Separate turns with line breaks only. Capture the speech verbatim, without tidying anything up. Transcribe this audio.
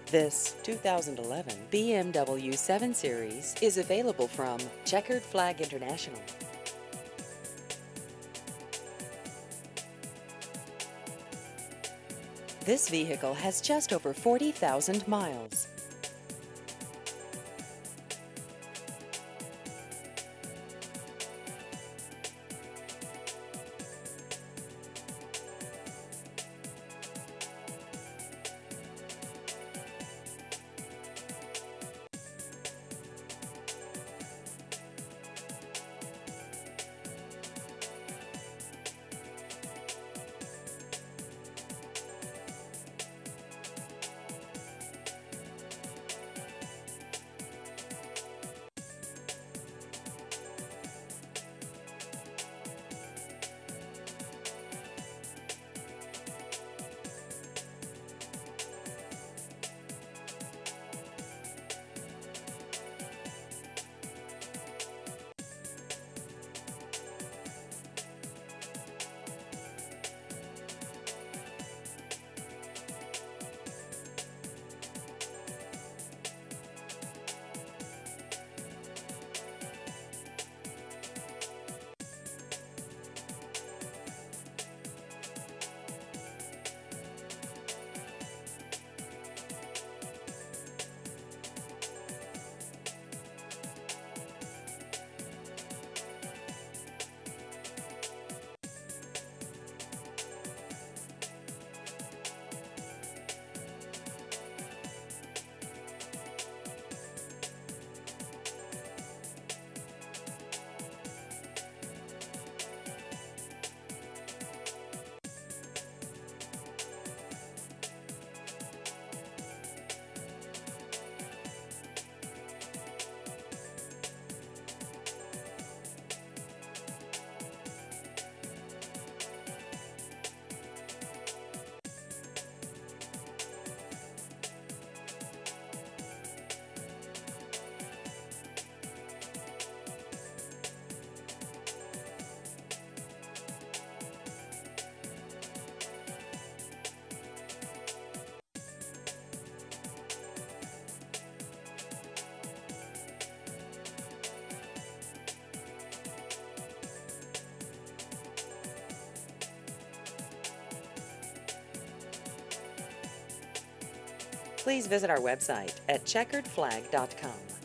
This two thousand eleven B M W seven Series is available from Checkered Flag International. This vehicle has just over forty thousand miles. Please visit our website at checkered flag dot com.